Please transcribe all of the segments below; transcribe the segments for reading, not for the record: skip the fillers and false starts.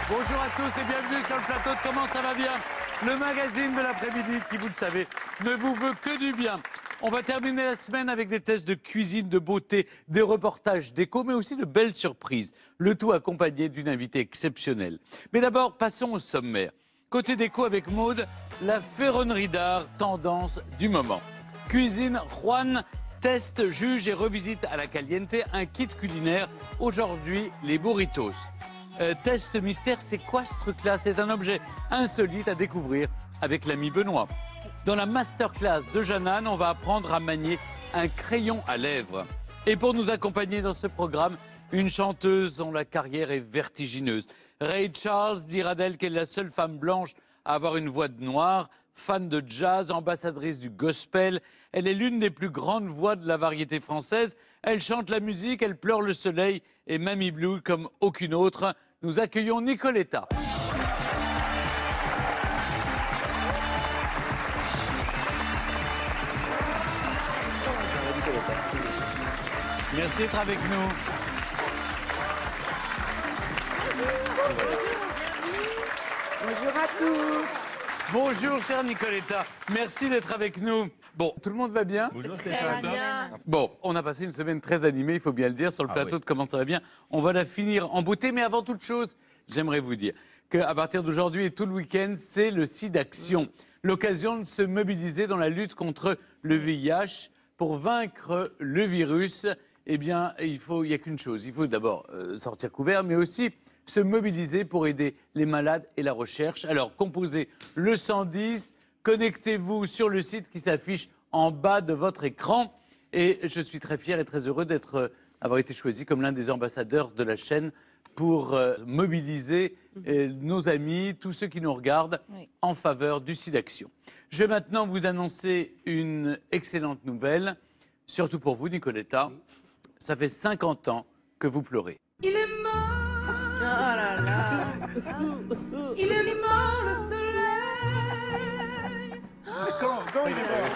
Bonjour à tous et bienvenue sur le plateau de Comment ça va bien, le magazine de l'après-midi qui, vous le savez, ne vous veut que du bien. On va terminer la semaine avec des tests de cuisine, de beauté, des reportages déco, mais aussi de belles surprises. Le tout accompagné d'une invitée exceptionnelle. Mais d'abord, passons au sommaire. Côté déco avec Maude, la ferronnerie d'art, tendance du moment. Cuisine, Juan teste, juge et revisite à la Caliente un kit culinaire. Aujourd'hui, les burritos. Test mystère, c'est quoi ce truc-là? C'est un objet insolite à découvrir avec l'ami Benoît. Dans la masterclass de Jeanne, on va apprendre à manier un crayon à lèvres. Et pour nous accompagner dans ce programme, une chanteuse dont la carrière est vertigineuse. Ray Charles dira d'elle qu'elle est la seule femme blanche à avoir une voix de noir, fan de jazz, ambassadrice du gospel. Elle est l'une des plus grandes voix de la variété française. Elle chante la musique, elle pleure le soleil et Mamie Blue comme aucune autre. Nous accueillons Nicoletta. Merci d'être avec nous. Bonjour à tous. Bonjour, chère Nicoletta. Merci d'être avec nous. Bon, tout le monde va bien? Bonjour Stéphane. Bon, on a passé une semaine très animée, il faut bien le dire, sur le plateau de Comment ça va bien. On va la finir en beauté, mais avant toute chose, j'aimerais vous dire qu'à partir d'aujourd'hui et tout le week-end, c'est le SIDAction. L'occasion de se mobiliser dans la lutte contre le VIH. Pour vaincre le virus, eh bien, il n'y a qu'une chose. Il faut d'abord sortir couvert, mais aussi se mobiliser pour aider les malades et la recherche. Alors, composez le 110, connectez-vous sur le site qui s'affiche en bas de votre écran. Et je suis très fier et très heureux d'avoir été choisi comme l'un des ambassadeurs de la chaîne pour mobiliser nos amis, tous ceux qui nous regardent, en faveur du SIDAction. Je vais maintenant vous annoncer une excellente nouvelle, surtout pour vous, Nicoletta. Ça fait 50 ans que vous pleurez. Il est mort. Oh là là. Il est mort le soleil. Quand il est mort?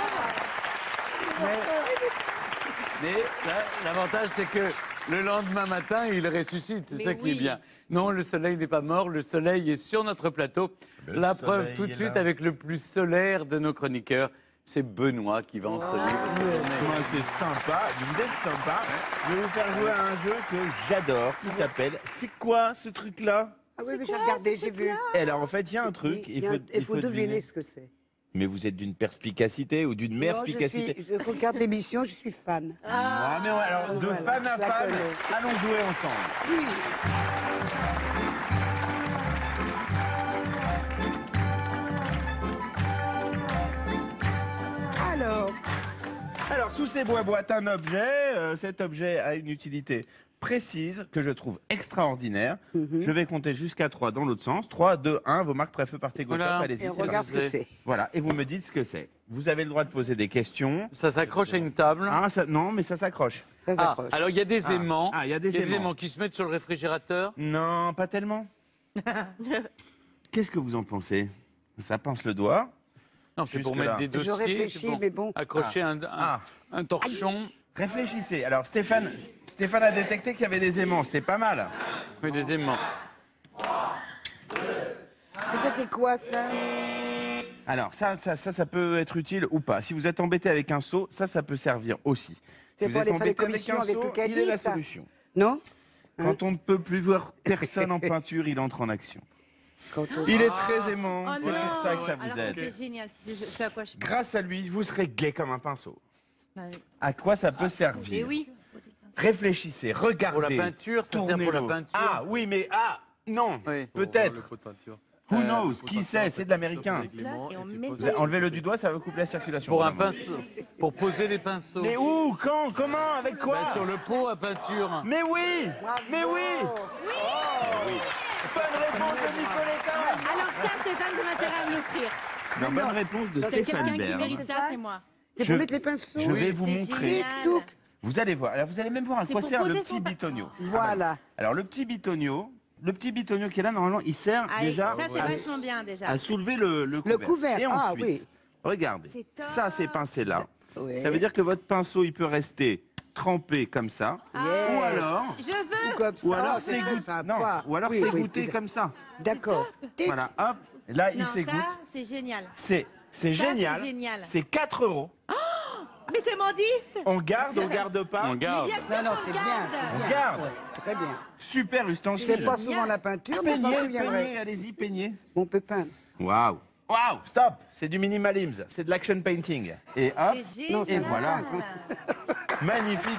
Mais l'avantage, c'est que le lendemain matin, il ressuscite. C'est ça qui est bien. Non, le soleil n'est pas mort. Le soleil est sur notre plateau. La preuve tout de suite avec le plus solaire de nos chroniqueurs. C'est Benoît qui va en se livre. C'est sympa, vous êtes sympa. Je vais vous faire jouer à un jeu que j'adore qui s'appelle C'est quoi ce truc-là? Ah oui, mais j'ai regardé, j'ai vu. Et alors en fait, il y a un truc. Il faut deviner ce que c'est. Mais vous êtes d'une perspicacité ou d'une merspicacité? Je regarde l'émission, je suis fan. Ah, mais alors, de fan à fan, allons jouer ensemble. Oui. Alors, sous ces boîtes, un objet. Cet objet a une utilité précise que je trouve extraordinaire. Je vais compter jusqu'à 3 dans l'autre sens. 3, 2, 1, vos marques préfeux partez go top. Allez-y, Et on regarde ce que c'est. Voilà, et vous me dites ce que c'est. Vous avez le droit de poser des questions. Ça s'accroche à une table. Ah, non, mais ça s'accroche. Ça s'accroche. Alors, il y a des aimants. Ah, il y a des aimants qui se mettent sur le réfrigérateur. Non, pas tellement. Qu'est-ce que vous en pensez? Ça pince le doigt. Non, c'est pour Jusque-là. mettre des dossiers. Je réfléchis, mais bon. Accrocher un torchon. Réfléchissez. Alors, Stéphane a détecté qu'il y avait des aimants. C'était pas mal. Oui, des aimants. Mais ça, c'est quoi, ça? Alors, ça peut être utile ou pas. Si vous êtes embêté avec un seau, ça peut servir aussi. C'est Si pour vous êtes aller faire les embêté avec commissions un avec seau, le caddie, il est la ça? solution. Non? Quand on ne peut plus voir personne en peinture, il entre en action. Quand on... Il est très aimant, Oh c'est non. pour ça que ça vous Alors, aide. c'est génial, c'est à quoi je pense. Grâce à lui, vous serez gai comme un pinceau. Bah, À quoi ça peut Et servir? oui. Réfléchissez, regardez. Pour la peinture, ça sert pour la tournez-le. peinture. Ah oui, mais non, Oui. peut-être. Who knows? Qui sait? C'est de l'américain. Là, et on met Vous enlevez-le du doigt, ça va couper la circulation. Pour un vraiment. pinceau. Pour poser les pinceaux. Mais où? Quand? Comment? Avec quoi? Ben, sur le pot à peinture. Mais oui! Bravo. Mais oui! Bonne réponse de Nicoletta! Alors ça, Stéphane, j'ai intérêt à me l'offrir. Non, bonne réponse de C'est quelqu'un Stéphane qui Bern. mérite ça, c'est moi. C'est Je- pour mettre les pinceaux. Je vais Oui. vous C'est montrer. génial. Tout. Vous allez voir. Alors, vous allez même voir à C'est quoi pour sert le poser petit son- bitonio. Voilà. Alors, le petit bitonio qui est là, normalement, il sert Allez, déjà ça, c'est vachement bien déjà. à soulever le couvert. Le couvert, Et ah ensuite, oui. regardez, C'est top. ça, c'est pincé là. Ouais. Ça veut dire que votre pinceau, il peut rester trempé comme ça. Yes. Ou alors, Je veux. Ou comme ça. ou alors oh, c'est très goûté. sympa. Non, ou alors Oui, c'est oui, goûté comme ça. D'accord. Tic. Voilà, hop. Et là, il Non, s'égoutte. ça, c'est génial. C'est c'est génial. génial. C'est 4 €. Mettez-moi 10. On garde pas On garde. Bien sûr Non, non, qu'on c'est bien. garde. c'est On bien. garde. Ouais, très bien. Super Je ustensile. fais pas souvent la peinture, mais je m'en Peignez, souviendrai. peignez, allez-y, peignez. On peut peindre. Waouh. Waouh, stop. C'est du minimalisme, c'est de l'action painting. Et hop, C'est Non, génial. et voilà. magnifique.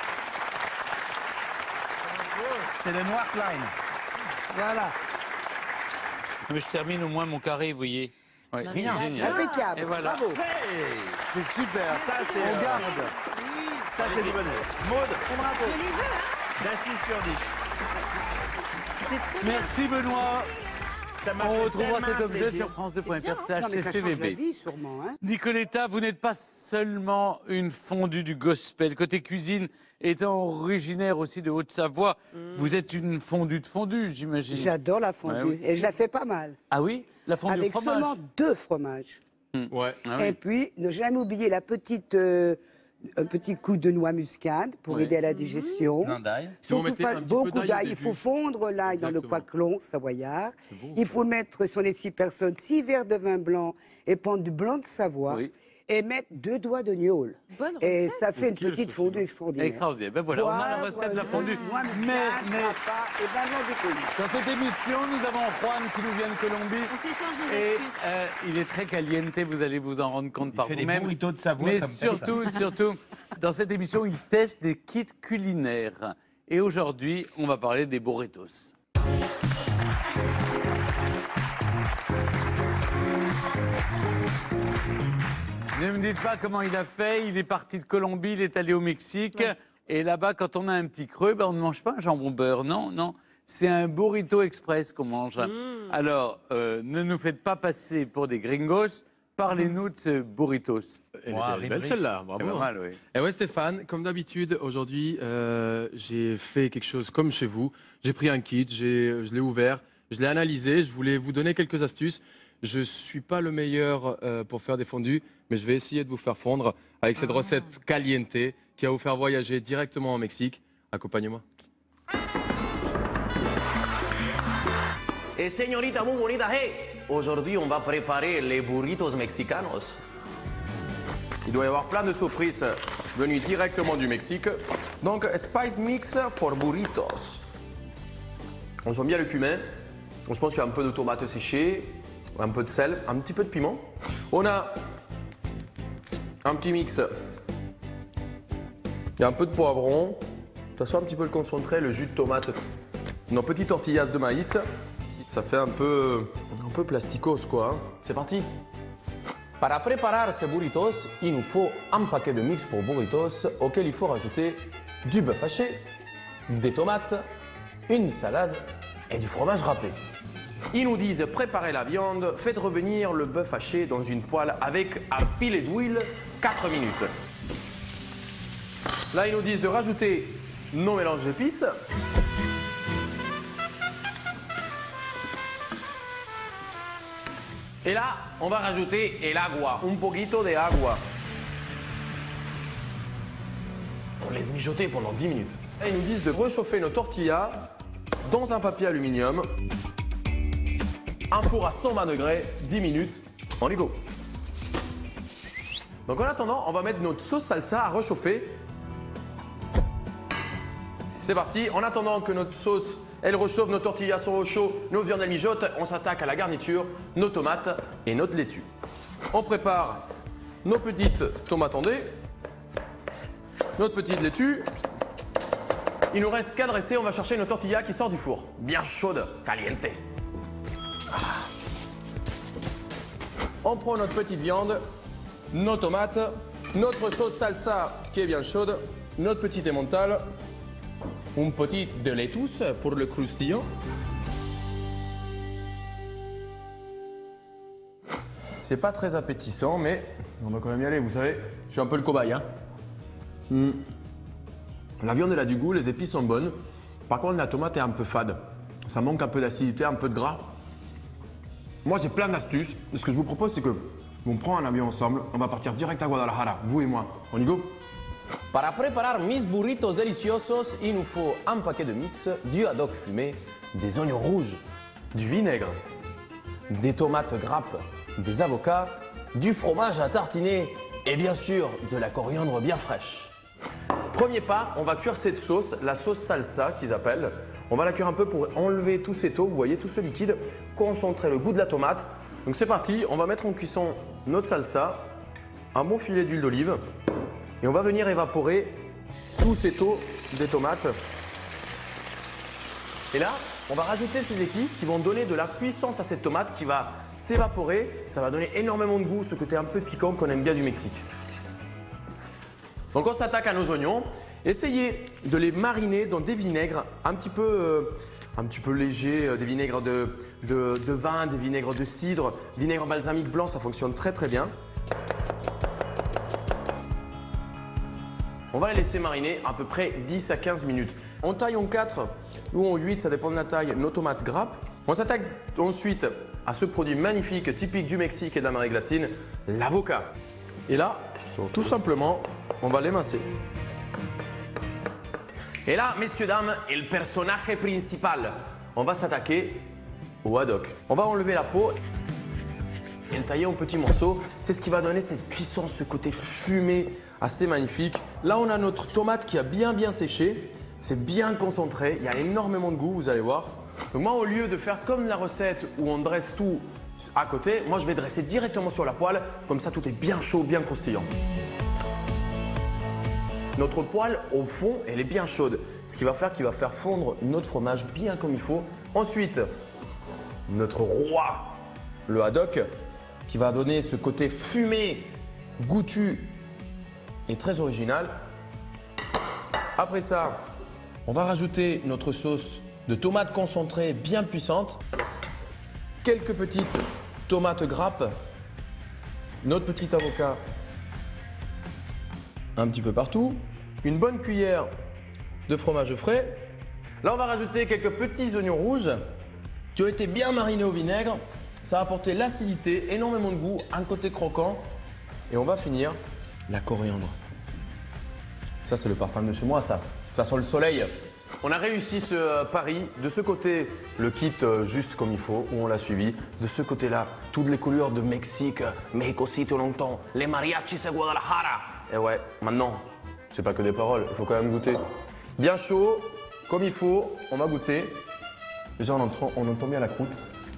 C'est le noir line. Voilà. Mais je termine au moins mon carré, vous voyez. Ouais, c'est Rien. génial. Impeccable. Et voilà. Bravo. Hey, C'est super. ça c'est On garde. Ça c'est du bonheur. Maud, Bravo. Je les veux, hein. d'6 sur 10. C'est trop Merci Benoît. Ça m'a On fait retrouvera tellement cet objet plaisir. sur France2.fr Non, mais ça change la CVB. vie, sûrement. Hein. Nicoletta, vous n'êtes pas seulement une fondue du gospel. Côté cuisine, étant originaire aussi de Haute-Savoie, vous êtes une fondue de fondue, j'imagine. J'adore la fondue. Ouais, oui. Et je la fais pas mal. Ah oui, la fondue Avec au fromage. seulement 2 fromages. Ouais. Ah oui. Et puis, ne jamais oublier la petite, un petit coup de noix muscade pour Oui. aider à la digestion. Non, d'ail. Si vous Surtout mettez pas un petit peu beaucoup d'ail au d'ail. Il début. faut fondre l'ail dans le Exactement. poiclon savoyard. Il faut mettre, sur les 6 personnes, 6 verres de vin blanc et prendre du blanc de Savoie. Oui. Et mettre 2 doigts de gnôle. Bonne Et recette. ça fait une Ok, je petite sais fondue pas. extraordinaire. Extraordinaire. Ben voilà, on a la recette de la fondue. Noix muscade, Mais papa et vin blanc de coulis. dans cette émission, nous avons Juan qui nous vient de Colombie. On s'échange des Et astuces. il est très caliente, vous allez vous en rendre compte Il par fait des vous-même. burritos de Savoie Mais comme surtout, dans cette émission, il teste des kits culinaires. Et aujourd'hui, on va parler des burritos. Ne me dites pas comment il a fait. Il est parti de Colombie, il est allé au Mexique. Et là-bas, quand on a un petit creux, ben, on ne mange pas un jambon beurre. Non, non. C'est un burrito express qu'on mange. Alors, ne nous faites pas passer pour des gringos. Parlez-nous de ce burritos. Elle Wow, était belle celle-là, bravo. C'est pas mal, oui. Et ouais Stéphane, comme d'habitude, aujourd'hui, j'ai fait quelque chose comme chez vous. J'ai pris un kit, je l'ai ouvert, je l'ai analysé, je voulais vous donner quelques astuces. Je ne suis pas le meilleur pour faire des fondus, mais je vais essayer de vous faire fondre avec cette recette caliente qui va vous faire voyager directement au Mexique. Accompagnez-moi. Et señorita muy bonita, hey, aujourd'hui on va préparer les burritos mexicanos. Il doit y avoir plein de surprises venues directement du Mexique. Donc, spice mix for burritos. On sent bien le cumin. Je pense qu'il y a un peu de tomates séchées, un peu de sel, un petit peu de piment. On a un petit mix. Il y a un peu de poivron. Ça soit un petit peu le concentré, le jus de tomate. Nos petites tortillas de maïs. Ça fait un peu plasticos quoi. Hein. C'est parti. Para préparer ces burritos, il nous faut un paquet de mix pour burritos auquel il faut rajouter du bœuf haché, des tomates, une salade et du fromage râpé. Ils nous disent préparez la viande, faites revenir le bœuf haché dans une poêle avec un filet d'huile 4 minutes. Là, ils nous disent de rajouter nos mélanges d'épices. Et là, on va rajouter el agua, un poquito de agua. On les mijoter pendant 10 minutes. Et ils nous disent de réchauffer nos tortillas dans un papier aluminium. Un four à 120 degrés, 10 minutes. On y go. Donc en attendant, on va mettre notre sauce salsa à réchauffer. C'est parti. En attendant que notre sauce elle réchauffe, nos tortillas sont au chaud, nos viandes elles mijotent, on s'attaque à la garniture, nos tomates et notre laitue. On prépare nos petites tomates en dés, notre petite laitue. Il nous reste qu'à dresser, on va chercher nos tortillas qui sortent du four. Bien chaude, caliente. On prend notre petite viande, nos tomates, notre sauce salsa qui est bien chaude, notre petit emmental, un petit de lettuce pour le croustillant. C'est pas très appétissant, mais on va quand même y aller. Vous savez, je suis un peu le cobaye. Hein. La viande, elle a du goût, les épices sont bonnes. Par contre, la tomate est un peu fade. Ça manque un peu d'acidité, un peu de gras. Moi, j'ai plein d'astuces. Ce que je vous propose, c'est que on prend un avion ensemble. On va partir direct à Guadalajara, vous et moi. On y go? Para preparar mis burritos deliciosos, il nous faut un paquet de mix, du haddock fumé, des oignons rouges, du vinaigre, des tomates grappes, des avocats, du fromage à tartiner et bien sûr de la coriandre bien fraîche. Premier pas, on va cuire cette sauce, la sauce salsa qu'ils appellent. On va la cuire un peu pour enlever tous ces taux, vous voyez, tout ce liquide, concentrer le goût de la tomate. Donc c'est parti, on va mettre en cuisson notre salsa, un bon filet d'huile d'olive et on va venir évaporer tous ces taux des tomates. Et là, on va rajouter ces épices qui vont donner de la puissance à cette tomate qui va s'évaporer. Ça va donner énormément de goût, ce côté un peu piquant qu'on aime bien du Mexique. Donc on s'attaque à nos oignons. Essayez de les mariner dans des vinaigres un petit peu légers, des vinaigres de vin, des vinaigres de cidre, vinaigre balsamique blanc, ça fonctionne très très bien. On va les laisser mariner à peu près 10 à 15 minutes. On taille en 4 ou en 8, ça dépend de la taille, nos tomates grappes. On s'attaque ensuite à ce produit magnifique, typique du Mexique et d'Amérique latine, l'avocat. Et là, tout simplement, on va l'émincer. Et là, messieurs, dames, est le personnage principal. On va s'attaquer au haddock. On va enlever la peau et le tailler en petits morceaux. C'est ce qui va donner cette puissance, ce côté fumé assez magnifique. Là, on a notre tomate qui a bien séché. C'est bien concentré. Il y a énormément de goût, vous allez voir. Donc moi, au lieu de faire comme la recette où on dresse tout à côté, moi, je vais dresser directement sur la poêle. Comme ça, tout est bien chaud, bien croustillant. Notre poêle, au fond, elle est bien chaude. Ce qui va faire qu'il va faire fondre notre fromage bien comme il faut. Ensuite, notre roi, le haddock, qui va donner ce côté fumé, goûtu et très original. Après ça, on va rajouter notre sauce de tomates concentrée bien puissante. Quelques petites tomates grappes. Notre petit avocat un petit peu partout. Une bonne cuillère de fromage frais. Là, on va rajouter quelques petits oignons rouges qui ont été bien marinés au vinaigre. Ça va apporter l'acidité, énormément de goût, un côté croquant. Et on va finir la coriandre. Ça, c'est le parfum de chez moi, ça. Ça sent le soleil. On a réussi ce pari. De ce côté, le kit juste comme il faut, où on l'a suivi. De ce côté-là, toutes les couleurs de Mexique, Mexicocito longtemps, les mariachis à Guadalajara. Et ouais, maintenant, c'est pas que des paroles, il faut quand même goûter. Bien chaud, comme il faut, on va goûter. Déjà, on entend bien la croûte.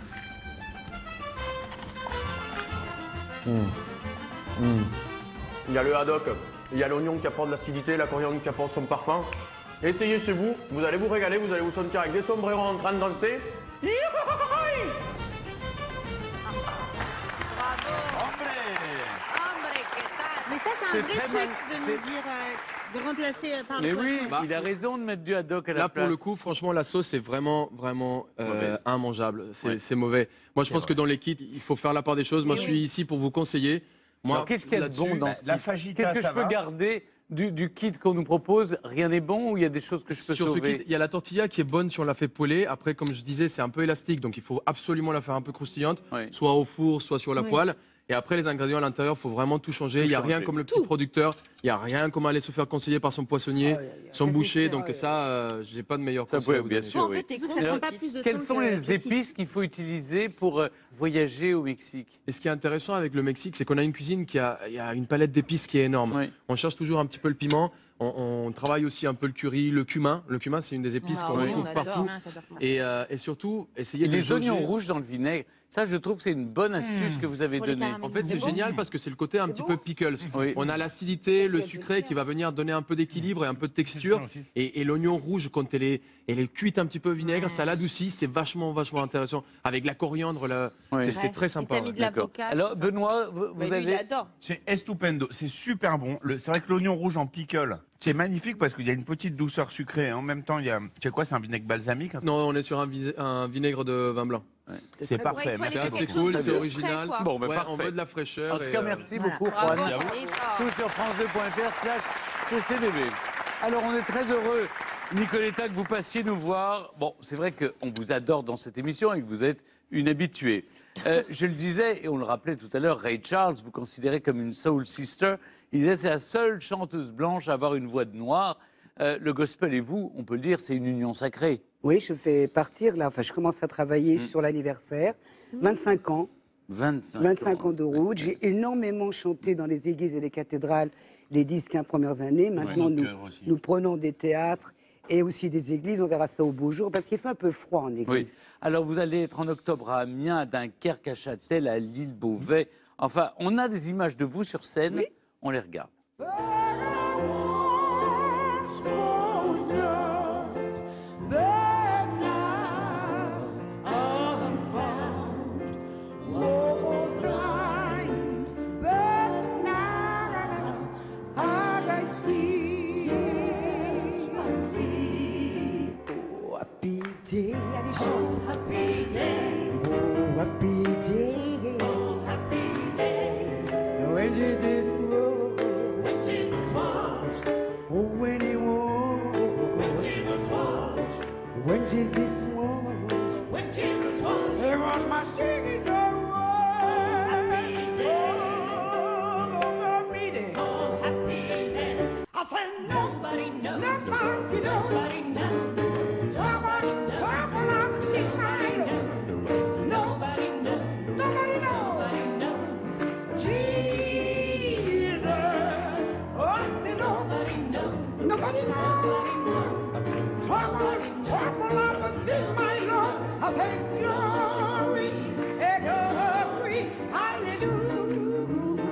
Il y a le haddock, il y a l'oignon qui apporte de l'acidité, la coriandre qui apporte son parfum. Essayez chez vous, vous allez vous régaler, vous allez vous sentir avec des sombreros en train de danser. Mais ça, c'est un vrai truc de nous dire, de remplacer par le Mais poisson. oui, il a raison de mettre du haddock à la Là, place. pour le coup, franchement, la sauce est vraiment Mauvaise. immangeable. Ouais. C'est mauvais. Moi, je pense que dans les kits, il faut faire la part des choses. Moi, je suis ici pour vous conseiller. Moi, Alors, qu'est-ce qu'il y a de là-dessus, bon dans ce la kit? fajita, Qu'est-ce que ça je peux va garder du kit qu'on nous propose? Rien n'est bon ou il y a des choses que je peux Sur ce sauver? kit, il y a la tortilla qui est bonne si on la fait poêler. Après, comme je disais, c'est un peu élastique, donc il faut absolument la faire un peu croustillante, Oui. soit au four, soit sur la Oui. poêle. Et après, les ingrédients à l'intérieur, il faut vraiment tout changer. Il n'y a rien changer. comme le petit producteur. Il n'y a rien comme aller se faire conseiller par son poissonnier, son Ça, c'est boucher. sûr, Donc ça, j'ai pas de meilleur Ça conseil à peut, vous bien donner. sûr. Toi, en oui. fait, t'es Alors, ça prend pas plus de Quelles temps sont que les le kit. épices qu'il faut utiliser pour voyager au Mexique? Et ce qui est intéressant avec le Mexique, c'est qu'on a une cuisine il y a une palette d'épices qui est énorme. Oui. On cherche toujours un petit peu le piment. On travaille aussi un peu le curry, le cumin. Le cumin, c'est une des épices Ah qu'on oui, retrouve on adore. partout. J'adore ça. Et surtout, essayer Et de les jauger. oignons rouges dans le vinaigre, ça je trouve que c'est une bonne astuce que vous avez Pour les donnée. caramels. En fait, c'est bon. génial parce que c'est le côté un petit peu pickles. Oui. On a l'acidité, le sucré qui va venir donner un peu d'équilibre et un peu de texture. Et l'oignon rouge, quand elle est cuite un petit peu au vinaigre, ça l'adoucit. C'est vachement intéressant. Avec la coriandre, Oui. c'est très sympa. Et t'as mis de D'accord. l'avocat. Alors tout ça. Benoît, vous Bah, lui, il avez... adore. C'est estupendo, c'est super bon. C'est vrai que l'oignon rouge en pickle, c'est magnifique parce qu'il y a une petite douceur sucrée. En même temps, il y a, c'est quoi, c'est un vinaigre balsamique? Non, on est sur un vinaigre de vin blanc. C'est Ouais, parfait. il faut aller C'est faire assez quelque cool, chose c'est de original. frais, quoi. Bon, ben Ouais, on parfait. veut de la fraîcheur. En tout et, cas, merci Voilà. beaucoup Bravo. Juan. Et fort. Tout sur France2.fr/CCDB. Alors, on est très heureux, Nicoletta, que vous passiez nous voir. Bon, c'est vrai qu'on vous adore dans cette émission et que vous êtes une habituée. Je le disais, et on le rappelait tout à l'heure, Ray Charles, vous considérez comme une soul sister. Il disait c'est la seule chanteuse blanche à avoir une voix de noir. Le gospel et vous, on peut le dire, c'est une union sacrée. Oui, je fais partir là, enfin je commence à travailler sur l'anniversaire. 25 ans. 25 ans de route. J'ai énormément chanté dans les églises et les cathédrales les 10-15 premières années. Maintenant, nous prenons des théâtres et aussi des églises. On verra ça au beau jour parce qu'il fait un peu froid en église. Oui. Alors, vous allez être en octobre à Amiens, à Dunkerque, à Châtel, à Lille, Beauvais. Enfin, on a des images de vous sur scène. Oui. On les regarde. When Jesus walked, oh when he walked, when Jesus walked, it was my singing the word. Oh, happy day. I said nobody knows, nobody knows, nobody knows. Nobody knows. Trouble I've seen my Lord. I say glory, glory, hallelujah.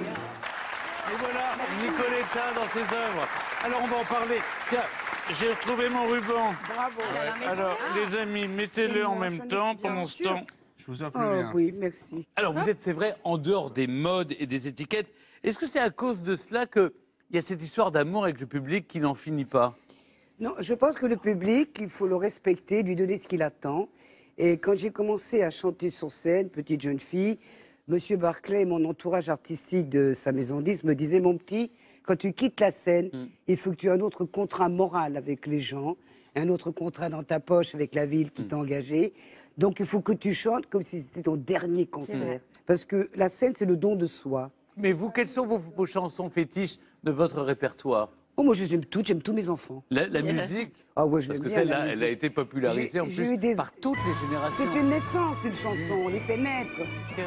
Et voilà, Nicoletta dans ses œuvres. Alors, on va en parler. Tiens, j'ai retrouvé mon ruban. Bravo. Alors, les amis, mettez-le en même temps pendant ce temps. Je vous offre Oh le mien. oui, merci. Alors, vous êtes, c'est vrai, en dehors des modes et des étiquettes. Est-ce que c'est à cause de cela qu'il y a cette histoire d'amour avec le public qui n'en finit pas? Non, je pense que le public, il faut le respecter, lui donner ce qu'il attend. Et quand j'ai commencé à chanter sur scène, petite jeune fille, Monsieur Barclay, mon entourage artistique de sa maison 10, me disait, mon petit, quand tu quittes la scène, il faut que tu aies un autre contrat moral avec les gens, un autre contrat dans ta poche avec la ville qui t'a engagé. Donc il faut que tu chantes comme si c'était ton dernier concert. Parce que la scène, c'est le don de soi. Mais vous, quelles sont vos chansons fétiches de votre répertoire? Oh, moi, je les aime toutes, j'aime tous mes enfants. La musique? Ah ouais, je Parce l'aime que bien, celle-là, la elle a musique. été popularisée en J'ai plus eu des- par toutes les générations. C'est une naissance, une chanson, on les fait naître.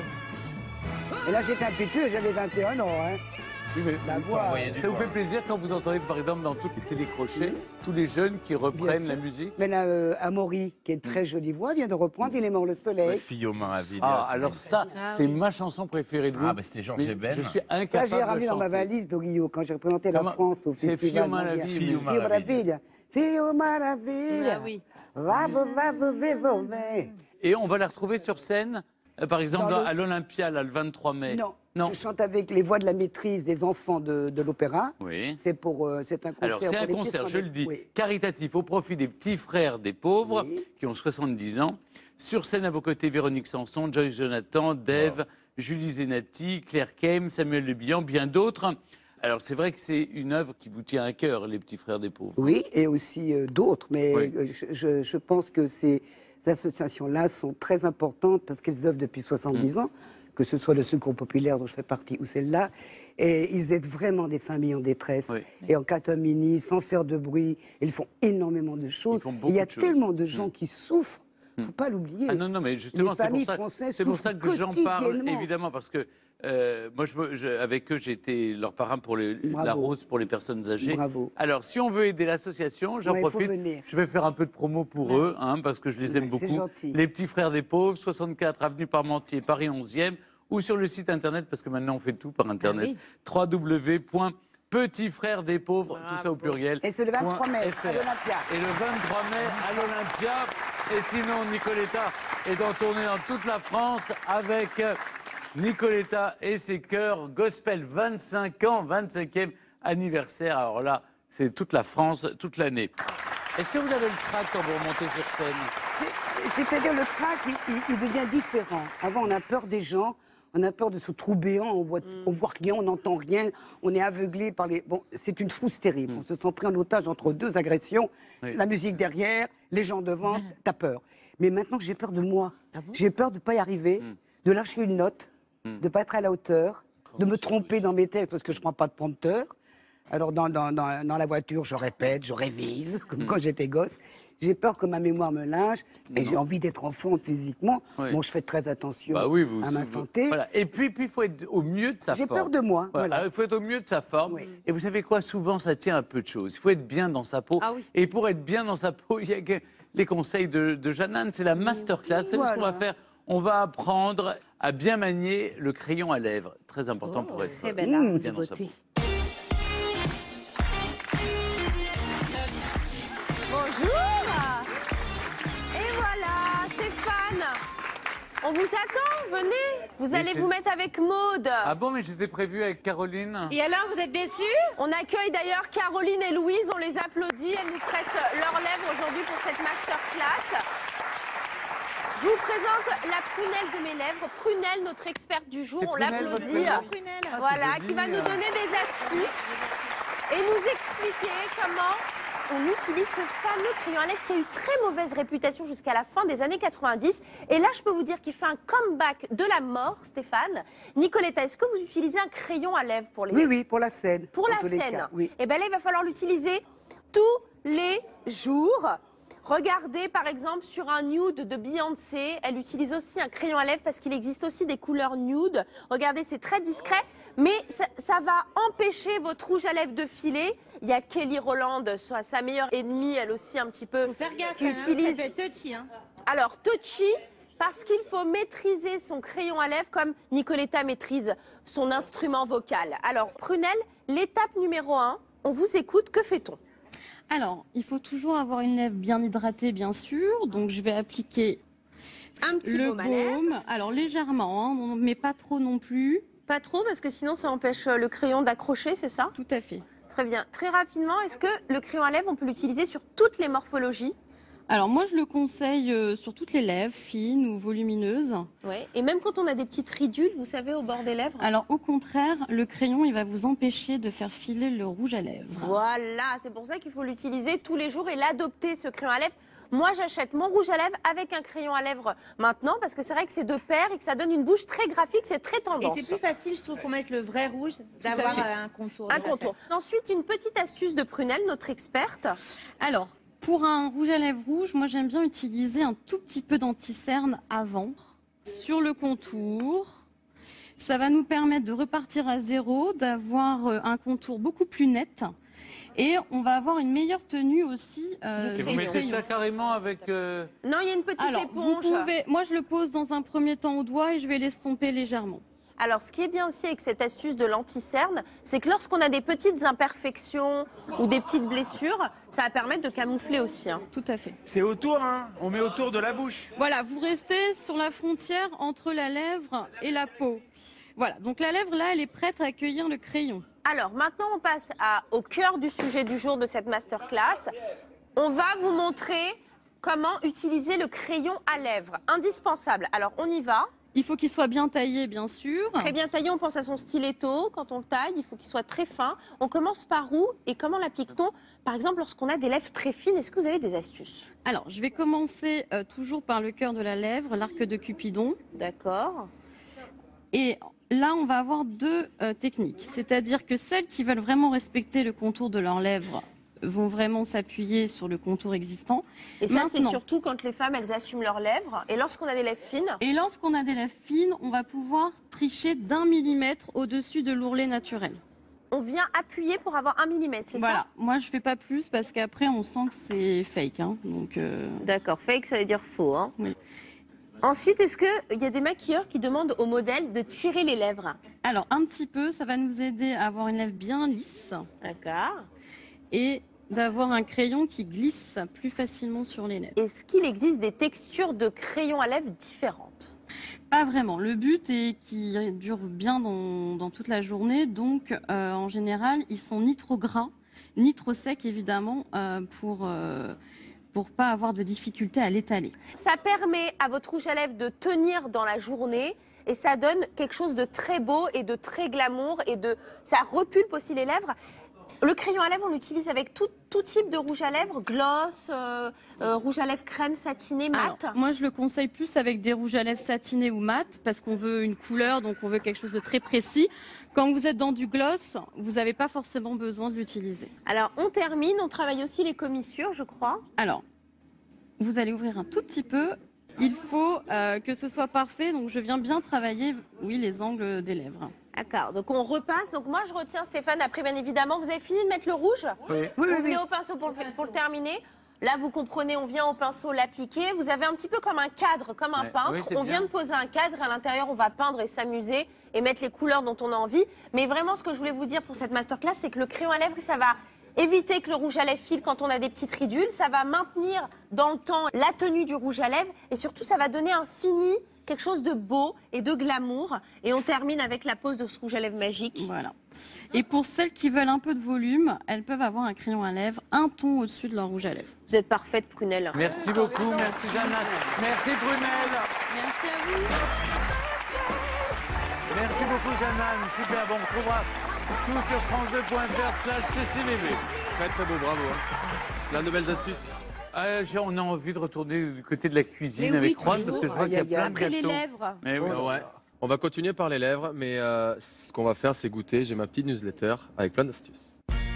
Et là, j'étais impétueux, j'avais 21 ans. Hein. Oui, mais La voix, ça vous fait plaisir quand vous entendez, par exemple, dans toutes les télécrochets, tous les jeunes qui reprennent sûr. la musique? Mais là, Amaury, qui est une très jolie voix, vient de reprendre Il est mort le soleil. Fille aux mains à vide. Ah, alors ça, c'est ma chanson préférée de vous. Ah, bah, c'était Georges Mais Eben. Je suis Ça, incapable j'ai ramené de dans ma chanter. valise d'Oguillot quand j'ai représenté la Comment- France au c'est festival. Fille aux mondial. Maraville, Fille aux Fille aux Maraville. Fille aux Maraville. Ah oui. Va, va. Et on va la retrouver sur scène, par exemple, Dans le- à l'Olympia, là, le 23 mai. Non, je chante avec les voix de la maîtrise des enfants de l'opéra. Oui. C'est un concert. Alors, c'est pour un les concert, petits je le dis, oui. caritatif au profit des petits frères des pauvres Oui. qui ont 70 ans. Sur scène à vos côtés, Véronique Sanson, Joyce Jonathan, Dave, Julie Zenati, Claire Kem, Samuel Le Bihan, bien d'autres. Alors, c'est vrai que c'est une œuvre qui vous tient à cœur, les petits frères des pauvres. Oui, et aussi d'autres. Mais Oui. je pense que ces associations-là sont très importantes parce qu'elles œuvrent depuis 70 ans, que ce soit le Secours populaire dont je fais partie ou celle-là. Et ils aident vraiment des familles en détresse. Oui. Et en catamini, sans faire de bruit. Ils font énormément de choses. Ils font Et il y beaucoup a de choses. tellement de gens qui souffrent. Il ne faut pas l'oublier. Ah non, mais justement, Les c'est pour familles ça, françaises c'est pour ça souffrent que j'en parle, quotidiennement. évidemment, parce que moi, avec eux, j'ai été leur parrain pour la Bravo. rose pour les personnes âgées. Bravo. Alors, si on veut aider l'association, j'en Ouais, il faut profite. venir. Je vais faire un peu de promo pour eux, hein, parce que je les aime Ouais, c'est beaucoup. gentil. Les petits frères des pauvres, 64 avenue Parmentier, Paris 11e, ou sur le site internet, parce que maintenant on fait tout par internet, www.petitsfrèresdespauvres, tout ça au pluriel. Et c'est le 23 mai .fr. à l'Olympia. Et le 23 mai à l'Olympia. Et sinon, Nicoletta est en tournée dans toute la France avec Nicoletta et ses chœurs gospel 25 ans, 25e anniversaire. Alors là, c'est toute la France, toute l'année. Est-ce que vous avez le trac quand vous remontez sur scène? C'est-à-dire le trac, il devient différent. Avant, on a peur des gens, on a peur de ce trou béant, on voit rien, on n'entend rien, on est aveuglé par les... Bon, c'est une frousse terrible. On se sent pris en otage entre deux agressions, Oui. la musique derrière, les gens devant, t'as peur. Mais maintenant, j'ai peur de moi. J'ai peur de ne pas y arriver. de lâcher une note, de ne pas être à la hauteur, de me tromper dans mes textes parce que je ne prends pas de prompteur. Alors dans la voiture, je répète, je révise, comme quand j'étais gosse. J'ai peur que ma mémoire me lâche et j'ai envie d'être en forme physiquement. Oui. Bon, je fais très attention à ma santé. Voilà. Et puis, il faut être au mieux de sa forme. J'ai peur de moi. Voilà. Voilà. Il faut être au mieux de sa forme. Oui. Et vous savez quoi? Souvent, ça tient à peu de choses. Il faut être bien dans sa peau. Ah oui. Et pour être bien dans sa peau, il y a que les conseils de Jeanne-Anne. C'est la masterclass. Vous savez ce qu'on va faire? On va apprendre à bien manier le crayon à lèvres. Très important pour être Très belle arme de bien dans sa peau. beauté. Bonjour. Et voilà, Stéphane. On vous attend, venez. Vous allez c'est- vous mettre avec Maude. Ah bon, mais j'étais prévu avec Caroline. Et alors, vous êtes déçus? On accueille d'ailleurs Caroline et Louise, on les applaudit. Elles nous prêtent leurs lèvres aujourd'hui pour cette masterclass. Je vous présente la prunelle de mes lèvres. Prunelle, notre experte du jour, C'est on Prunelle, l'applaudit. votre Prunelle. Voilà, c'est qui va joli, nous donner des astuces et nous expliquer comment on utilise ce fameux crayon à lèvres qui a eu très mauvaise réputation jusqu'à la fin des années 90. Et là, je peux vous dire qu'il fait un comeback de la mort, Stéphane. Nicoletta, est-ce que vous utilisez un crayon à lèvres pour les Oui, oui, pour la scène. pour dans la tous les scène? cas, oui. Et bien là, il va falloir l'utiliser tous les jours. Regardez par exemple sur un nude de Beyoncé, elle utilise aussi un crayon à lèvres parce qu'il existe aussi des couleurs nude. Regardez, c'est très discret, mais ça va empêcher votre rouge à lèvres de filer. Il y a Kelly Rowland, sa meilleure ennemie, elle aussi un petit peu, Faut faire gaffe, qui hein, utilise. ça peut être touchy, hein. Alors, touchy, parce qu'il faut maîtriser son crayon à lèvres comme Nicoletta maîtrise son instrument vocal. Alors, Prunelle, l'étape numéro 1, on vous écoute, que fait-on? Alors, il faut toujours avoir une lèvre bien hydratée, bien sûr. Donc, je vais appliquer Un petit le baume à lèvres. baume. Alors, légèrement, hein, mais pas trop non plus. Pas trop, parce que sinon ça empêche le crayon d'accrocher, c'est ça? Tout à fait. Très bien. Très rapidement, est-ce que le crayon à lèvres, on peut l'utiliser sur toutes les morphologies? Alors, moi, je le conseille sur toutes les lèvres, fines ou volumineuses. Oui. Et même quand on a des petites ridules, vous savez, au bord des lèvres? Alors, au contraire, le crayon, il va vous empêcher de faire filer le rouge à lèvres. Voilà, c'est pour ça qu'il faut l'utiliser tous les jours et l'adopter, ce crayon à lèvres. Moi, j'achète mon rouge à lèvres avec un crayon à lèvres maintenant, parce que c'est vrai que c'est de pair et que ça donne une bouche très graphique, c'est très Et tendance. c'est plus facile, je trouve, pour mettre le vrai rouge, d'avoir fait. un contour. Un contour. Ensuite, une petite astuce de Prunelle, notre experte. Alors, pour un rouge à lèvres rouge, moi, j'aime bien utiliser un tout petit peu d'anti-cerne avant, sur le contour. Ça va nous permettre de repartir à zéro, d'avoir un contour beaucoup plus net. Et on va avoir une meilleure tenue aussi. Et vous du mettez crayon. ça carrément avec... Non, il y a une petite Alors, vous éponge. pouvez, moi je le pose dans un premier temps au doigt et je vais l'estomper légèrement. Alors, ce qui est bien aussi avec cette astuce de l'anti-cerne, c'est que lorsqu'on a des petites imperfections ou des petites blessures, ça va permettre de camoufler aussi. Hein. Tout à fait. C'est autour, hein. On met autour de la bouche. Voilà, vous restez sur la frontière entre la lèvre et la peau. Voilà, donc la lèvre là, elle est prête à accueillir le crayon. Alors, maintenant, on passe au cœur du sujet du jour de cette masterclass. On va vous montrer comment utiliser le crayon à lèvres. Indispensable. Alors, on y va. Il faut qu'il soit bien taillé, bien sûr. Très bien taillé, on pense à son stiletto. Quand on le taille, il faut qu'il soit très fin. On commence par où et comment l'applique-t-on? Par exemple, lorsqu'on a des lèvres très fines, est-ce que vous avez des astuces? Alors, je vais commencer toujours par le cœur de la lèvre, l'arc de Cupidon. D'accord. Et là, on va avoir deux techniques. C'est-à-dire que celles qui veulent vraiment respecter le contour de leurs lèvres vont vraiment s'appuyer sur le contour existant. Et ça, c'est Maintenant. surtout quand les femmes, elles assument leurs lèvres. Et lorsqu'on a des lèvres fines, Et lorsqu'on a des lèvres fines, on va pouvoir tricher d'1 millimètre au-dessus de l'ourlet naturel. on vient appuyer pour avoir 1 mm, c'est Voilà, moi je fais pas plus parce qu'après on sent que c'est fake. Hein. Donc, ça? D'accord, fake, ça veut dire faux. Hein. Oui. Ensuite, est-ce qu'il y a des maquilleurs qui demandent au modèle de tirer les lèvres? Alors un petit peu, ça va nous aider à avoir une lèvre bien lisse D'accord. et d'avoir un crayon qui glisse plus facilement sur les lèvres. Est-ce qu'il existe des textures de crayons à lèvres différentes? Pas vraiment. Le but est qu'ils durent bien dans toute la journée. Donc, en général, ils sont ni trop gras, ni trop secs, évidemment, pour pas avoir de difficulté à l'étaler. Ça permet à votre rouge à lèvres de tenir dans la journée et ça donne quelque chose de très beau et de très glamour et ça repulpe aussi les lèvres. Le crayon à lèvres, on l'utilise avec tout type de rouge à lèvres, gloss, rouge à lèvres crème, satiné, mat. Alors, moi, je le conseille plus avec des rouges à lèvres satinés ou mat, parce qu'on veut une couleur, donc on veut quelque chose de très précis. Quand vous êtes dans du gloss, vous n'avez pas forcément besoin de l'utiliser. Alors, on termine, on travaille aussi les commissures, je crois. Alors, vous allez ouvrir un tout petit peu. Il faut que ce soit parfait, donc je viens bien travailler, oui, les angles des lèvres. D'accord, donc on repasse. Donc moi, je retiens Stéphane, après, bien évidemment. Vous avez fini de mettre le rouge? Oui. Vous venez au pinceau pour le terminer. Là, vous comprenez, on vient au pinceau l'appliquer. Vous avez un petit peu comme un cadre, comme un peintre. oui, On vient bien. de poser un cadre. À l'intérieur, on va peindre et s'amuser et mettre les couleurs dont on a envie. Mais vraiment, ce que je voulais vous dire pour cette masterclass, c'est que le crayon à lèvres, ça va éviter que le rouge à lèvres file quand on a des petites ridules. Ça va maintenir dans le temps la tenue du rouge à lèvres. Et surtout, ça va donner un fini, quelque chose de beau et de glamour. Et on termine avec la pose de ce rouge à lèvres magique. Voilà. Et pour celles qui veulent un peu de volume, elles peuvent avoir un crayon à lèvres un ton au-dessus de leur rouge à lèvres. Vous êtes parfaite, Prunelle. Merci beaucoup, merci Jeanne. Merci Prunelle. Merci à vous. Merci beaucoup Jeanne. Super, bon, on retrouvera tout sur france2.fr/ccvb. Très très beau, bravo. Hein. Plein de belles astuces. On a envie de retourner du côté de la cuisine Mais oui, avec Juan, toujours. parce que je vois qu'il y a plein de Après les gâteaux. lèvres. Mais oui. Ouais. On va continuer par les lèvres, mais ce qu'on va faire, c'est goûter. J'ai ma petite newsletter avec plein d'astuces.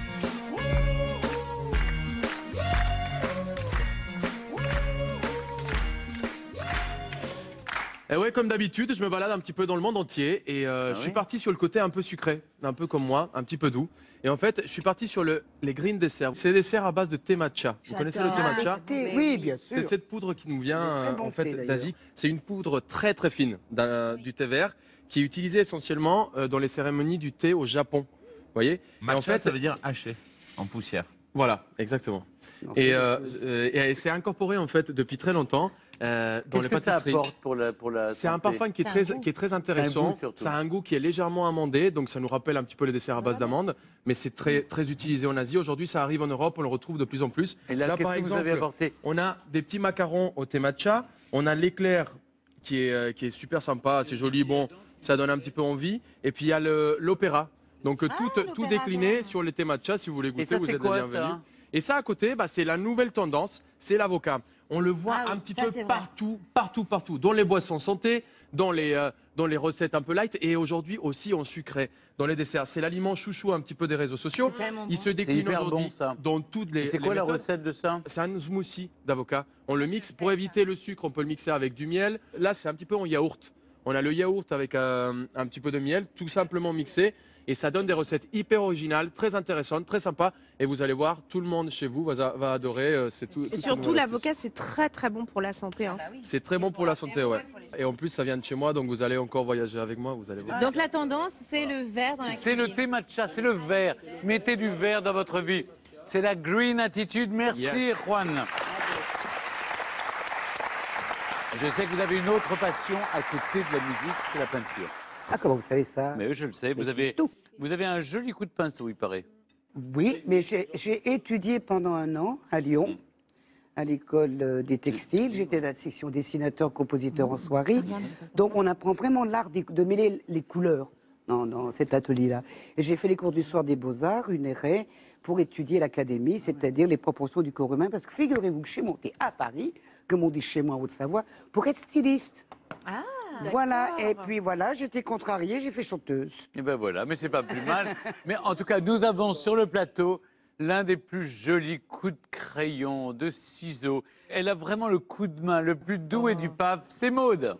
Et ouais, comme d'habitude, je me balade un petit peu dans le monde entier et je suis parti sur le côté un peu sucré, un peu comme moi, un petit peu doux. Et en fait, je suis parti sur les green desserts. C'est des desserts à base de thé matcha. Vous connaissez le thé matcha? Oui, bien sûr. C'est cette poudre qui nous vient très bon en fait thé, d'ailleurs. d'Asie. C'est une poudre très très fine du thé vert qui est utilisée essentiellement dans les cérémonies du thé au Japon. Vous voyez? Matcha, en fait, ça veut dire haché, en poussière. voilà, exactement. Non, Et c'est- c'est incorporé en fait depuis très longtemps dans Qu'est-ce les que ça pâtisseries. apporte pour la C'est un santé? parfum qui est très intéressant. goût, surtout. Ça a un goût qui est légèrement amandé, donc ça nous rappelle un petit peu les desserts à base d'amandes, mais c'est très utilisé en Asie. Aujourd'hui, ça arrive en Europe, on le retrouve de plus en plus. Et là, qu'est-ce par que vous exemple, avez apporté? on a des petits macarons au thé matcha, on a l'éclair qui est super sympa, c'est joli, bon, ça donne un petit peu envie. Et puis il y a l'opéra, donc tout décliné sur les thé matcha. Si vous voulez Et goûter, ça, vous c'est êtes les quoi, bienvenus. ça? Et ça à côté, c'est la nouvelle tendance, c'est l'avocat. On le voit Ah oui, un petit ça, peu c'est vrai. partout, dans les boissons santé, dans les recettes un peu light et aujourd'hui aussi en sucré, dans les desserts. C'est l'aliment chouchou un petit peu des réseaux sociaux. C'est tellement Il bon. se décline hyper aujourd'hui bon, ça. dans toutes les C'est quoi la méthodes. recette de ça? C'est un smoothie d'avocat. On le mixe pour éviter le sucre, on peut le mixer avec du miel. Là, c'est un petit peu en yaourt. On a le yaourt avec un petit peu de miel, tout simplement mixé. Et ça donne des recettes hyper originales, très intéressantes, très sympas. Et vous allez voir, tout le monde chez vous va adorer. C'est tout. Et toute surtout, une l'avocat, c'est très très bon pour la santé. Hein. c'est très bon pour la santé, ouais. Et en plus, ça vient de chez moi, donc vous allez encore voyager avec moi, vous allez voir. Donc la tendance, c'est le vert dans la C'est le cuisine. thé matcha, c'est le vert. Mettez du vert dans votre vie. C'est la green attitude. Merci, Yes. Juan. Je sais que vous avez une autre passion à côté de la musique, c'est la peinture. Ah, comment vous savez ça? Mais oui, je le sais, Mais c'est tout. vous avez un joli coup de pinceau, il paraît. Oui, mais j'ai étudié pendant un an à Lyon, à l'école des textiles. J'étais dans la section dessinateur-compositeur en soirée. Donc on apprend vraiment l'art de mêler les couleurs dans cet atelier-là. Et j'ai fait les cours du soir des Beaux-Arts, une RAE, pour étudier l'académie, c'est-à-dire les proportions du corps humain. Parce que figurez-vous que je suis montée à Paris, comme on dit chez moi en Haute-Savoie, pour être styliste. Ah, Voilà, et puis voilà, j'étais contrariée, j'ai fait chanteuse. Et ben voilà, mais c'est pas plus mal. Mais en tout cas, nous avons sur le plateau l'un des plus jolis coups de crayon, de ciseaux. Elle a vraiment le coup de main le plus doué du PAF, c'est Maude.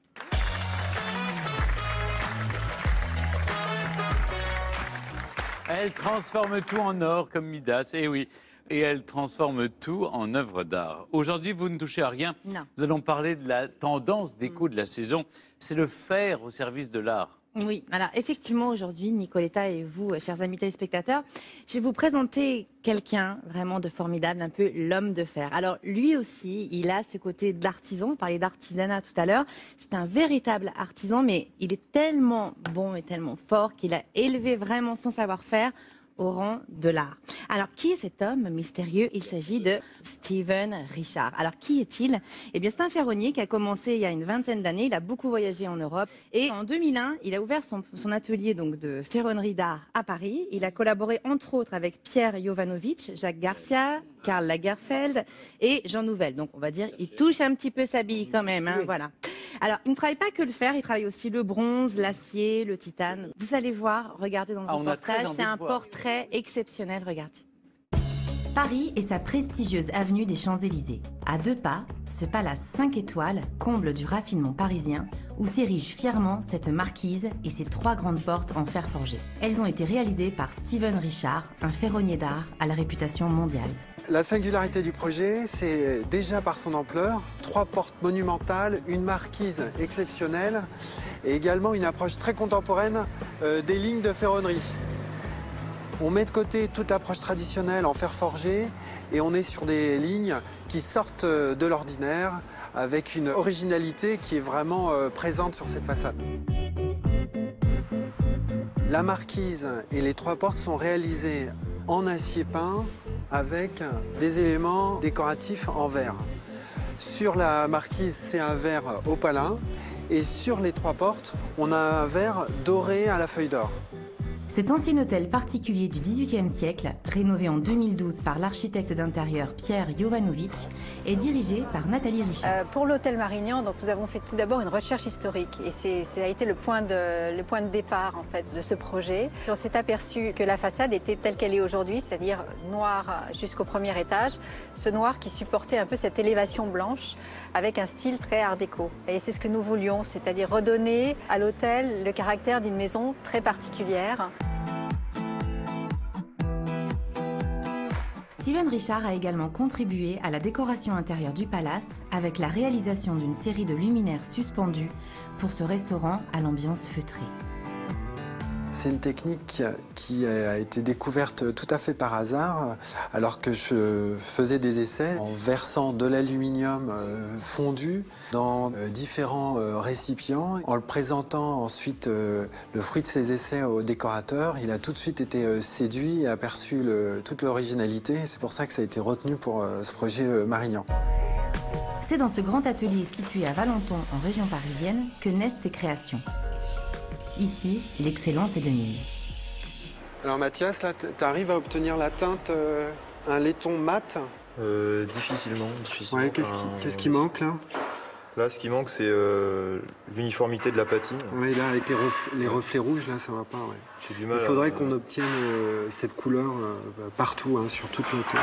Elle transforme tout en or comme Midas, et oui. Et elle transforme tout en œuvre d'art. Aujourd'hui, vous ne touchez à rien. Non. Nous allons parler de la tendance déco de la saison. C'est le faire au service de l'art. oui. Alors effectivement, aujourd'hui, Nicoletta et vous, chers amis téléspectateurs, je vais vous présenter quelqu'un vraiment de formidable, un peu l'homme de fer. Alors lui aussi, il a ce côté d'artisan. On parlait d'artisanat tout à l'heure. C'est un véritable artisan, mais il est tellement bon et tellement fort qu'il a élevé vraiment son savoir-faire au rang de l'art. Alors, qui est cet homme mystérieux? Il s'agit de Steven Richard. Alors, qui est-il? Eh bien, c'est un ferronnier qui a commencé il y a une vingtaine d'années. Il a beaucoup voyagé en Europe. Et en 2001, il a ouvert son atelier donc, de ferronnerie d'art à Paris. Il a collaboré entre autres avec Pierre Jovanovic, Jacques Garcia, Karl Lagerfeld et Jean Nouvel. Donc, on va dire, il touche un petit peu sa bille quand même. Hein, voilà. Alors, il ne travaille pas que le fer, il travaille aussi le bronze, l'acier, le titane. Vous allez voir, regardez dans le reportage, c'est un portrait exceptionnel, regardez. Paris et sa prestigieuse avenue des Champs-Élysées. À 2 pas, ce palace 5 étoiles, comble du raffinement parisien, où s'érige fièrement cette marquise et ses 3 grandes portes en fer forgé. Elles ont été réalisées par Steven Richard, un ferronnier d'art à la réputation mondiale. La singularité du projet, c'est déjà par son ampleur, 3 portes monumentales, une marquise exceptionnelle et également une approche très contemporaine des lignes de ferronnerie. On met de côté toute l'approche traditionnelle en fer forgé et on est sur des lignes qui sortent de l'ordinaire avec une originalité qui est vraiment présente sur cette façade. La marquise et les 3 portes sont réalisées en acier peint avec des éléments décoratifs en verre. Sur la marquise, c'est un verre opalin et sur les 3 portes, on a un verre doré à la feuille d'or. Cet ancien hôtel particulier du XVIIIe siècle, rénové en 2012 par l'architecte d'intérieur Pierre Jovanovic, est dirigé par Nathalie Richard. Pour l'hôtel Marignan, donc, nous avons fait tout d'abord une recherche historique et ça a été le point de départ en fait, de ce projet. On s'est aperçu que la façade était telle qu'elle est aujourd'hui, c'est-à-dire noire jusqu'au premier étage, ce noir qui supportait un peu cette élévation blanche avec un style très art déco. Et c'est ce que nous voulions, c'est-à-dire redonner à l'hôtel le caractère d'une maison très particulière. Steven Richard a également contribué à la décoration intérieure du palace avec la réalisation d'une série de luminaires suspendus pour ce restaurant à l'ambiance feutrée. C'est une technique qui a été découverte tout à fait par hasard, alors que je faisais des essais en versant de l'aluminium fondu dans différents récipients. En le présentant ensuite le fruit de ses essais au décorateur, il a tout de suite été séduit et aperçu toute l'originalité. C'est pour ça que ça a été retenu pour ce projet Marignan. C'est dans ce grand atelier situé à Valenton, en région parisienne, que naissent ces créations. Ici, l'excellence est de mise. Alors Mathias, là, tu arrives à obtenir la teinte, un laiton mat? Difficilement. Ouais, qu'est-ce qui manque là? Là, ce qui manque, c'est l'uniformité de la patine. Oui, là, avec les reflets rouges, là, ça va pas. Ouais. J'ai du mal. Il faudrait qu'on obtienne cette couleur partout, hein, sur toute l'auto.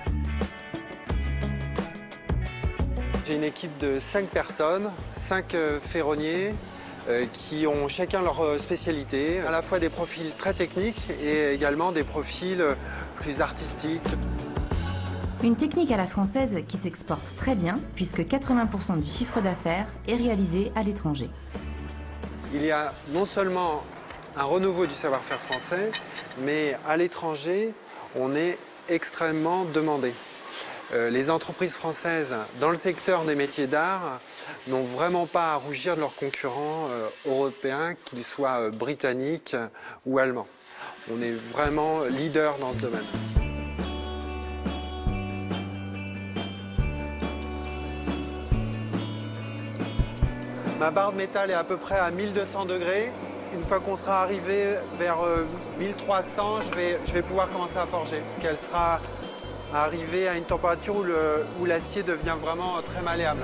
J'ai une équipe de 5 personnes, 5 ferronniers, qui ont chacun leur spécialité, à la fois des profils très techniques et également des profils plus artistiques. Une technique à la française qui s'exporte très bien puisque 80% du chiffre d'affaires est réalisé à l'étranger. Il y a non seulement un renouveau du savoir-faire français, mais à l'étranger, on est extrêmement demandé. Les entreprises françaises dans le secteur des métiers d'art n'ont vraiment pas à rougir de leurs concurrents européens, qu'ils soient britanniques ou allemands. On est vraiment leader dans ce domaine. Ma barre de métal est à peu près à 1200 degrés. Une fois qu'on sera arrivé vers 1300, je vais pouvoir commencer à forger, parce qu'elle sera arriver à une température où l'acier devient vraiment très malléable.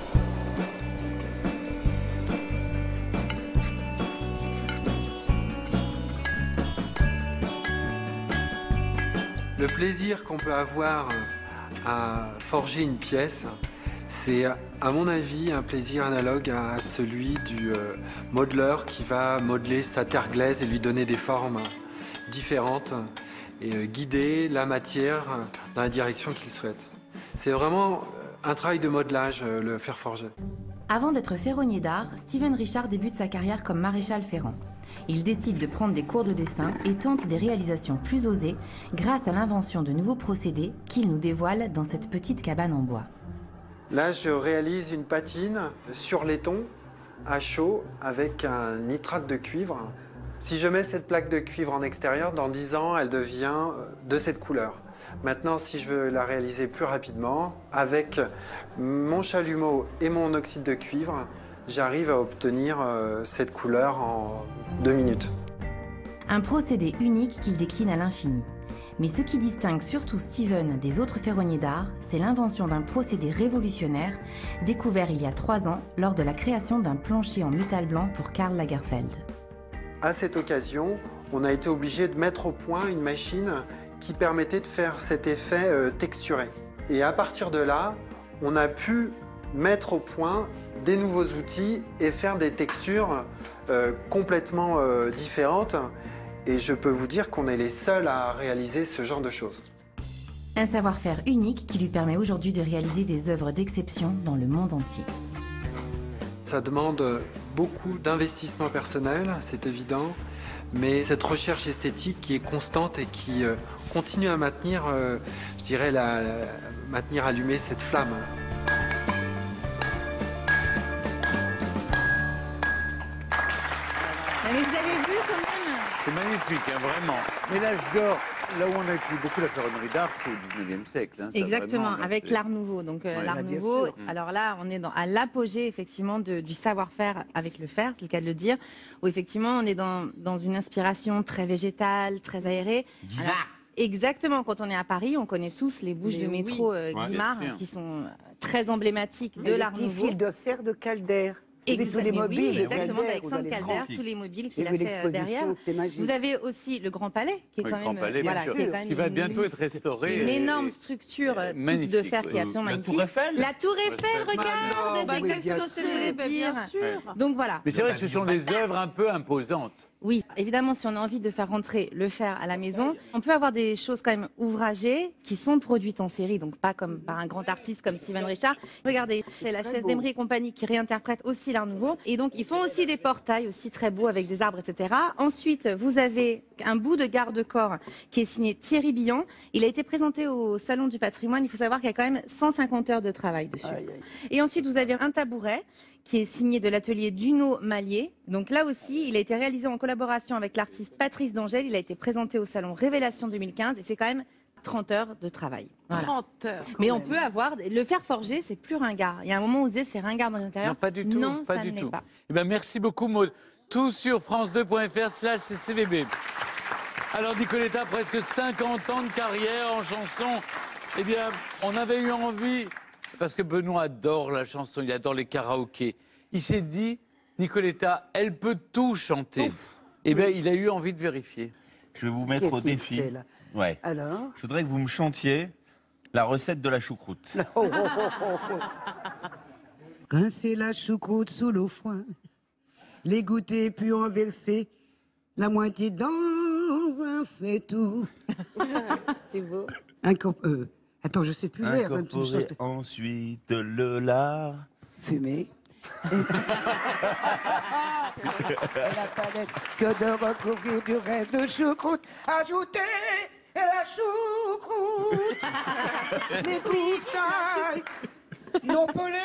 Le plaisir qu'on peut avoir à forger une pièce, c'est à mon avis un plaisir analogue à celui du modeleur qui va modeler sa terre glaise et lui donner des formes différentes et guider la matière dans la direction qu'il souhaite. C'est vraiment un travail de modelage, le fer forgé. Avant d'être ferronnier d'art, Steven Richard débute sa carrière comme maréchal ferrant. Il décide de prendre des cours de dessin et tente des réalisations plus osées grâce à l'invention de nouveaux procédés qu'il nous dévoile dans cette petite cabane en bois. Là, je réalise une patine sur laiton à chaud avec un nitrate de cuivre. Si je mets cette plaque de cuivre en extérieur, dans 10 ans, elle devient de cette couleur. Maintenant, si je veux la réaliser plus rapidement, avec mon chalumeau et mon oxyde de cuivre, j'arrive à obtenir cette couleur en 2 minutes. Un procédé unique qu'il décline à l'infini. Mais ce qui distingue surtout Steven des autres ferronniers d'art, c'est l'invention d'un procédé révolutionnaire découvert il y a 3 ans lors de la création d'un plancher en métal blanc pour Karl Lagerfeld. À cette occasion, on a été obligé de mettre au point une machine qui permettait de faire cet effet texturé. Et à partir de là, on a pu mettre au point des nouveaux outils et faire des textures complètement différentes. Et je peux vous dire qu'on est les seuls à réaliser ce genre de choses. Un savoir-faire unique qui lui permet aujourd'hui de réaliser des œuvres d'exception dans le monde entier. Ça demande beaucoup d'investissement personnel, c'est évident, mais cette recherche esthétique qui est constante et qui continue à maintenir, je dirais, maintenir allumée cette flamme. Mais vous avez vu quand même. C'est magnifique, hein, vraiment. Mais l'âge d'or, là où on a écrit beaucoup la ferronnerie d'art, c'est au 19e siècle. Hein, ça, Exactement, vraiment, là, avec c'est- l'art nouveau. Donc l'art bien nouveau, sûr. alors là, on est à l'apogée effectivement du savoir-faire avec le fer, c'est le cas de le dire, où effectivement on est dans une inspiration très végétale, très aérée. Alors, exactement, quand on est à Paris, on connaît tous les bouches Mais de métro Guimard, bien sûr. qui sont très emblématiques de Et l'art les petits nouveau. fils de fer de Calder. Vous savez, tous les Mais mobiles oui, de exactement, Calder, d'Alexandre vous allez Calder, prendre. tous les mobiles J'ai qu'il a vu fait l'exposition, derrière. c'était magique. Vous avez aussi le Grand Palais, qui est Oui, quand le Grand même, Palais, voilà, bien qui est sûr, quand même qui va une- bientôt être restauré. une et- énorme structure toute de magnifique, fer qui est oui. absolument La magnifique. Tour Eiffel. La Tour Eiffel, regarde, bah c'est oui, exactement bien ce que je voulais sûr, dire. bien sûr. Donc voilà. Mais c'est vrai que ce sont des œuvres un peu imposantes. Oui, évidemment, si on a envie de faire rentrer le fer à la maison, on peut avoir des choses quand même ouvragées qui sont produites en série, donc pas comme par un grand artiste comme Steven Richard. Regardez, c'est la très chaise beau. d'Emery et compagnie qui réinterprète aussi l'art nouveau. Et donc, ils font aussi des portails aussi très beaux avec des arbres, etc. Ensuite, vous avez un bout de garde-corps qui est signé Thierry Billon. Il a été présenté au Salon du patrimoine. Il faut savoir qu'il y a quand même 150 heures de travail dessus. Aïe, aïe. Et ensuite, vous avez un tabouret qui est signé de l'atelier Duno Mallier. Donc là aussi, il a été réalisé en collaboration avec l'artiste Patrice d'Angèle. Il a été présenté au salon Révélation 2015 et c'est quand même 30 heures de travail. Voilà. 30 heures. Mais on peut avoir le fer forgé, c'est plus ringard. Il y a un moment où vous disiez c'est ringard dans l'intérieur. Non, pas du tout. Non, pas ça du ne l'est tout. pas. Eh ben, merci beaucoup, Maud. Tout sur france2.fr/ccvb. Alors, Nicoletta, presque 50 ans de carrière en chanson. Eh bien, on avait eu envie, parce que Benoît adore la chanson, il adore les karaokés. Il s'est dit, Nicoletta, elle peut tout chanter. Eh bien, il a eu envie de vérifier. Je vais vous mettre au Qu'est-ce qu'il défi. fait, là Ouais. Alors Je voudrais que vous me chantiez la recette de la choucroute. Oh, oh, oh, oh. Rincer la choucroute sous l'eau froide, l'égoutter puis renverser, la moitié dans un faitout. C'est beau. Attends, je sais plus l'air. hein, tu me Incorporer chantes. ensuite le lard. Fumer. Et la palette que de recouvrir du reste de choucroute. Ajouter la choucroute. Les goustailles non pelées.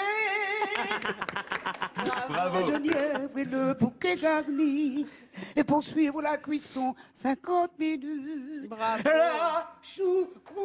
Bravo. La genièvre et le bouquet garni. Et poursuivre la cuisson 50 minutes. Bravo. La choucroute.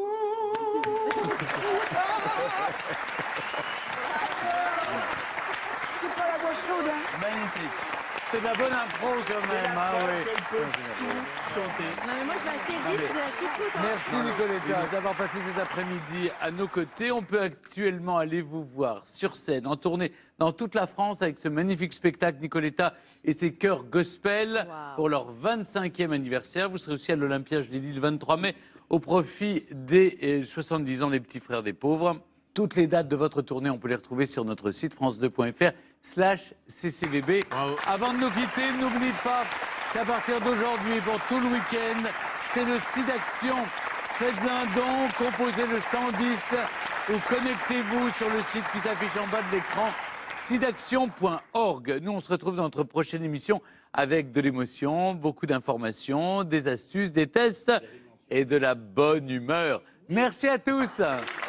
C'est pas la voix chaude, hein? Magnifique. C'est de la bonne impro quand même. Ah, oui. Non mais moi je vais acheter 10 de la choucroute. hein. Merci Nicoletta d'avoir passé cet après-midi à nos côtés. On peut actuellement aller vous voir sur scène, en tournée dans toute la France avec ce magnifique spectacle Nicoletta et ses chœurs gospel pour leur 25e anniversaire. Vous serez aussi à l'Olympia, je l'ai dit, le 23 mai, au profit des 70 ans des petits frères des pauvres. Toutes les dates de votre tournée, on peut les retrouver sur notre site france2.fr/ccvb. Avant de nous quitter, n'oubliez pas qu'à partir d'aujourd'hui, pour tout le week-end, c'est le SIDAction. Faites un don, composez le 110 ou connectez-vous sur le site qui s'affiche en bas de l'écran, sidaction.org. Nous, on se retrouve dans notre prochaine émission avec de l'émotion, beaucoup d'informations, des astuces, des tests et de la bonne humeur. Merci à tous.